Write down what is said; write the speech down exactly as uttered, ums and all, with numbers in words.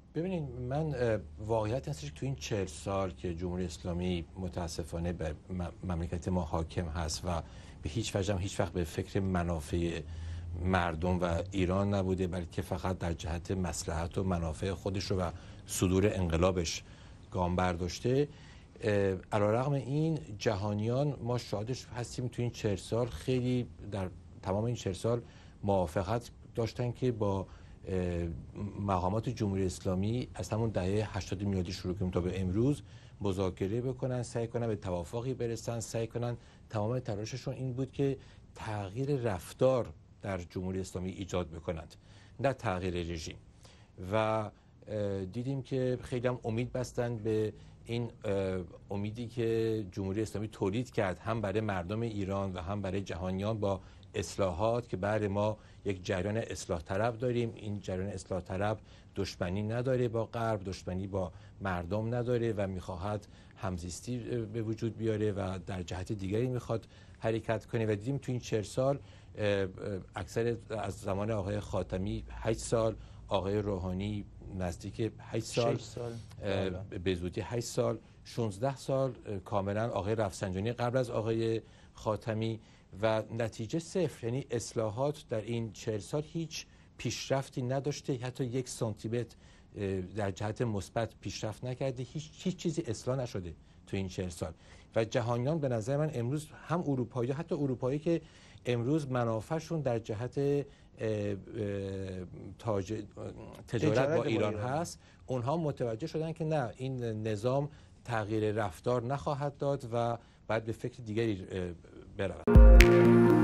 ببینید من واقعیت هستش که تو این چهل سال که جمهوری اسلامی متاسفانه به مملکت ما حاکم هست و به هیچ وجه هم هیچ وقت به فکر منافع مردم و ایران نبوده، بلکه فقط در جهت مصلحت و منافع خودش رو و صدور انقلابش گام برداشته. علیرغم این جهانیان ما شاهدش هستیم تو این چهل سال خیلی در تمام این چهل سال موافقت داشتن که با مقامات جمهوری اسلامی از همون دهه هشتاد میلادی شروع کنیم تا به امروز مذاکره بکنن، سعی کنن به توافقی برسن، سعی کنن تمام تلاششون این بود که تغییر رفتار در جمهوری اسلامی ایجاد بکنند، نه تغییر رژیم. و دیدیم که خیلی هم امید بستند به این امیدی که جمهوری اسلامی تولید کرد، هم برای مردم ایران و هم برای جهانیان، با اصلاحات که بعد ما یک جریان اصلاح طلب داریم. این جریان اصلاح طلب دشمنی نداره با غرب، دشمنی با مردم نداره و میخواهد همزیستی به وجود بیاره و در جهت دیگری میخواد حرکت کنه. و دیدیم تو این چهل سال اکثر از زمان آقای خاتمی هشت سال، آقای روحانی نزدیک هشت سال, سال. به زودی هشت سال، شانزده سال کاملا آقای رفسنجانی قبل از آقای خاتمی، و نتیجه صفر. یعنی اصلاحات در این چهل سال هیچ پیشرفتی نداشته، حتی یک سانتی متر در جهت مثبت پیشرفت نکرده، هیچ هیچ چیزی اصلاح نشده تو این چهل سال. و جهانیان به نظر من امروز هم اروپایی، حتی اروپایی که امروز منافعشون در جهت تاج... تجارت با ایران هست، اونها متوجه شدن که نه، این نظام تغییر رفتار نخواهد داد و باید به فکر دیگری برود.